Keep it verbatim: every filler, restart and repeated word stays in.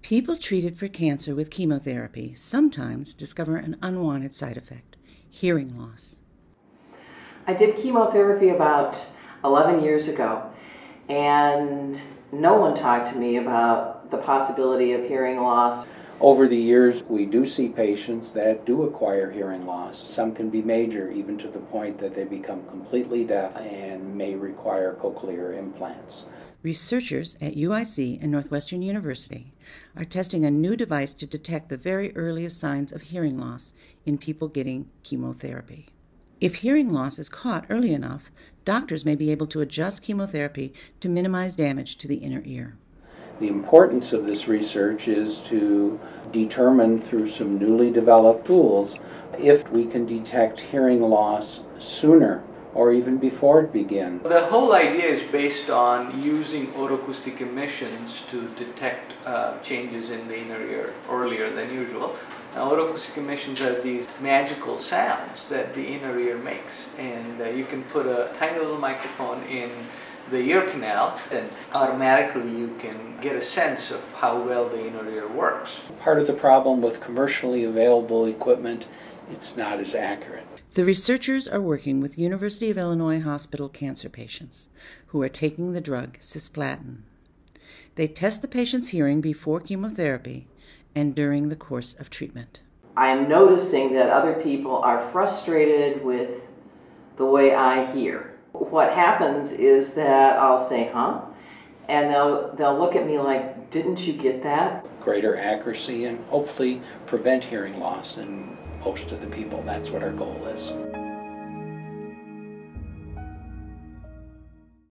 People treated for cancer with chemotherapy sometimes discover an unwanted side effect, hearing loss. I did chemotherapy about eleven years ago, and no one talked to me about the possibility of hearing loss. Over the years, we do see patients that do acquire hearing loss. Some can be major, even to the point that they become completely deaf and may require cochlear implants. Researchers at U I C and Northwestern University are testing a new device to detect the very earliest signs of hearing loss in people getting chemotherapy. If hearing loss is caught early enough, doctors may be able to adjust chemotherapy to minimize damage to the inner ear. The importance of this research is to determine through some newly developed tools if we can detect hearing loss sooner or even before it begins. The whole idea is based on using otoacoustic emissions to detect uh, changes in the inner ear earlier than usual. Now, otoacoustic emissions are these magical sounds that the inner ear makes, and uh, you can put a tiny little microphone in the ear canal, and automatically you can get a sense of how well the inner ear works. Part of the problem with commercially available equipment, it's not as accurate. The researchers are working with University of Illinois Hospital cancer patients who are taking the drug cisplatin. They test the patient's hearing before chemotherapy and during the course of treatment. I am noticing that other people are frustrated with the way I hear. What happens is that I'll say, huh? And they'll, they'll look at me like, didn't you get that? Greater accuracy and hopefully prevent hearing loss in most of the people. That's what our goal is.